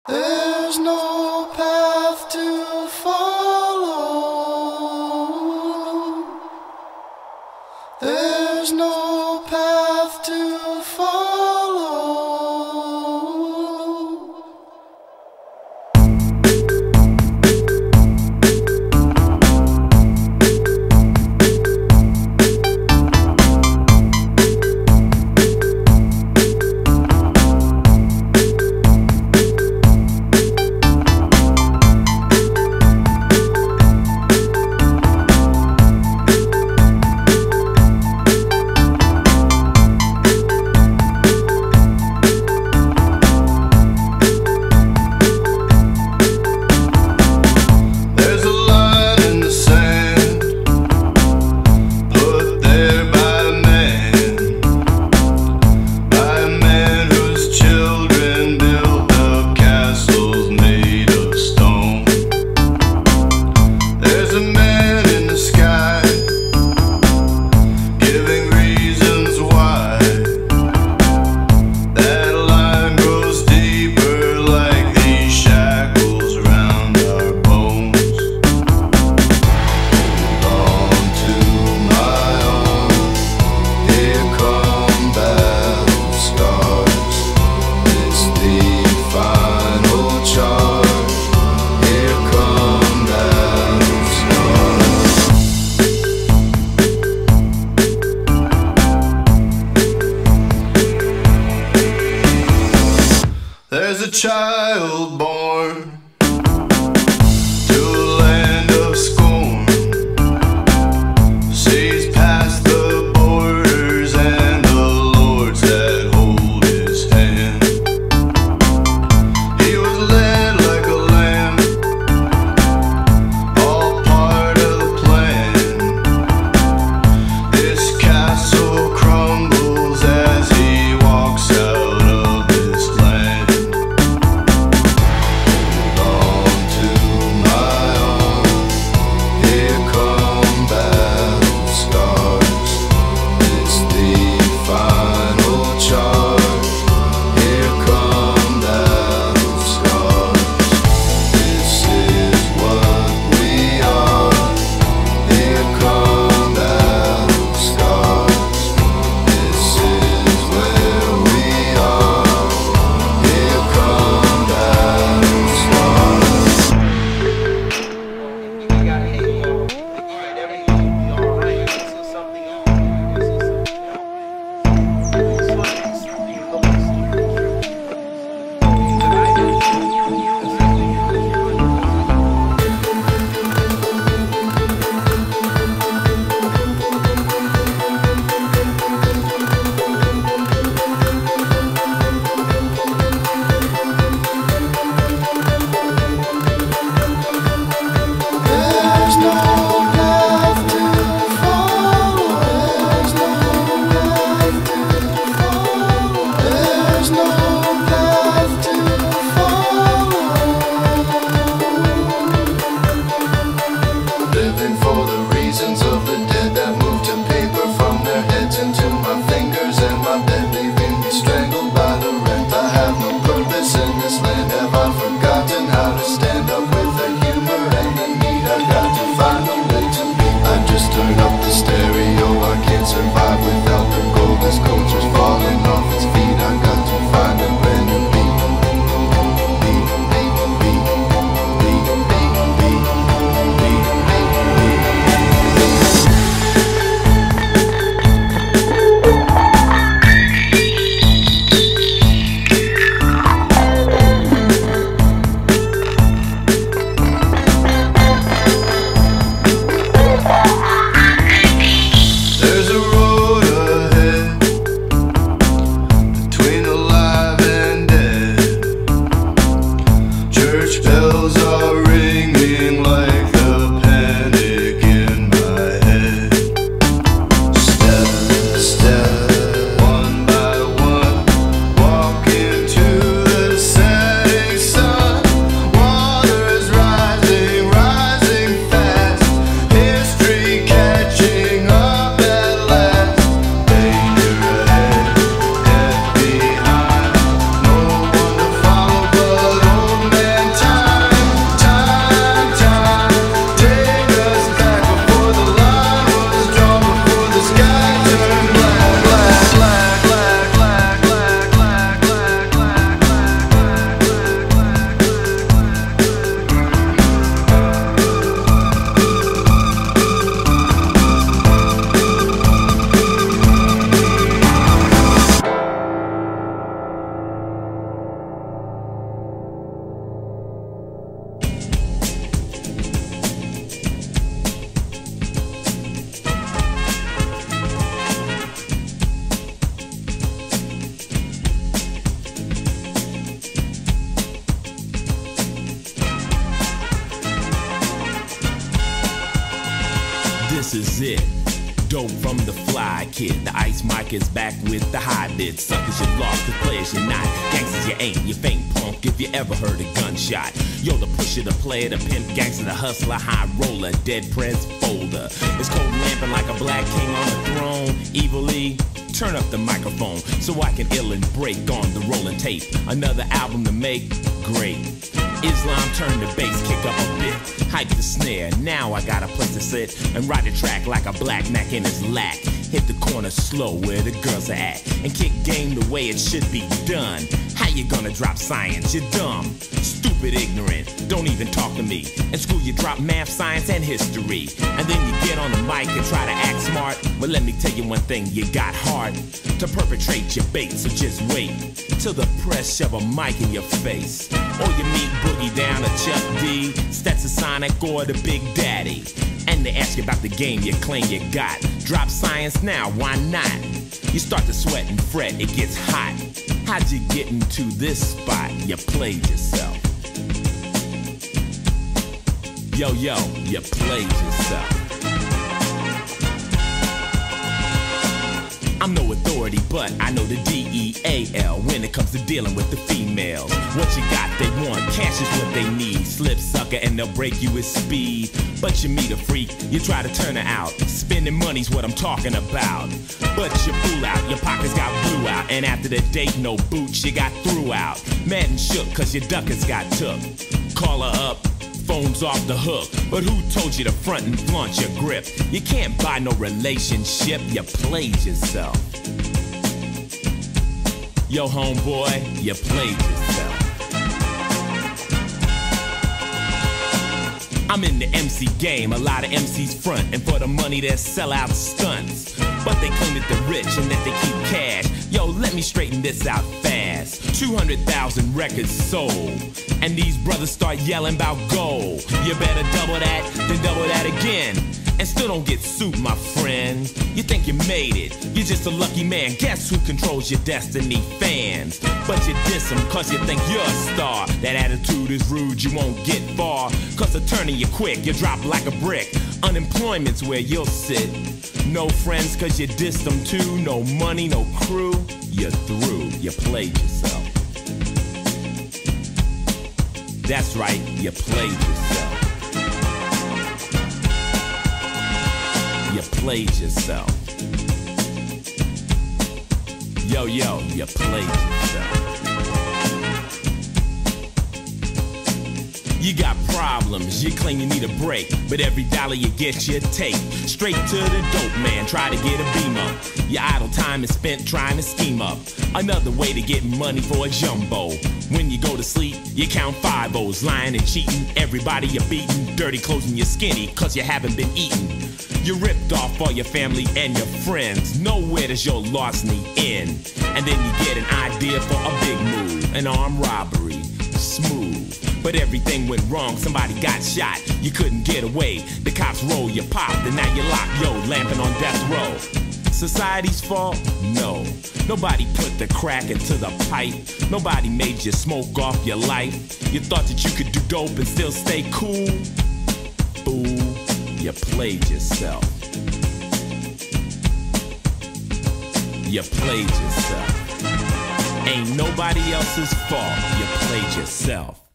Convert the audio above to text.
There's no path to follow. There's no path to follow. this is it. Dope from the fly kid. The ice mic is back with the high bit. Suckers, you lost, the players you're not. Gangsters, you ain't, you faint punk if you ever heard a gunshot. Yo, the pusher, the player, the pimp, gangster, the hustler, high roller, dead press folder. It's cold lamping like a black king on a throne. Evilly, turn up the microphone so I can ill and break on the rolling tape. Another album to make, great. Islam turn the bass, kick up a bit, hype the snare. Now I got a place to sit and ride the track like a black Mac in his lack. Hit the corner slow where the girls are at and kick game the way it should be done. How you gonna drop science? You're dumb, stupid, ignorant. Don't even talk to me. In school you drop math, science, and history, and then you get on the mic and try to act smart. But let me tell you one thing, you got heart to perpetrate your bait. So just wait till the press shove a mic in your face, or you meet Boogie Down or Chuck D, Stetsasonic, or the Big Daddy, and they ask you about the game you claim you got. Drop science now, why not? You start to sweat and fret, it gets hot. How'd you get into this spot? You played yourself. Yo, you played yourself. I'm no authority, but I know the DEAL when it comes to dealing with the females. What you got, they want. Cash is what they need. Slip sucker and they'll break you with speed. But you meet a freak, you try to turn her out. Spending money's what I'm talking about. But you fool out, your pockets got blew out. And after the date, no boots, you got threw out. Mad and shook cause your duckers got took. Call her up, phone's off the hook. But who told you to front and flaunt your grip? You can't buy no relationship, you played yourself. Yo, homeboy, you played yourself. I'm in the MC game, a lot of MCs front, and for the money they sell out stunts. But they claim that they're rich and that they keep cash. Yo, let me straighten this out fast. 200,000 records sold, and these brothers start yelling about gold. You better double that, then double that again, and still don't get sued, my friend. You think you made it, you're just a lucky man. Guess who controls your destiny? Fans. But you diss them cause you think you're a star. That attitude is rude, you won't get far, cause they're turning you quick, you drop like a brick. Unemployment's where you'll sit. No friends cause you dissed them too. No money, no crew, you're through. You played yourself. That's right, you played yourself. You played yourself. Yo, you played yourself. You got problems, you claim you need a break, but every dollar you get you take straight to the dope man, try to get a beam up. Your idle time is spent trying to scheme up another way to get money for a jumbo. When you go to sleep, you count 5-0s, lying and cheating. Everybody you're beating, dirty clothes and you're skinny cause you haven't been eating. You ripped off all your family and your friends. Nowhere does your larceny end. And then you get an idea for a big move, an armed robbery, smooth. But everything went wrong, somebody got shot. You couldn't get away, the cops roll, you popped, and now you're locked, yo, lamping on death row. Society's fault? No. Nobody put the crack into the pipe. Nobody made you smoke off your life. You thought that you could do dope and still stay cool? Fool, you played yourself. You played yourself. Ain't nobody else's fault, you played yourself.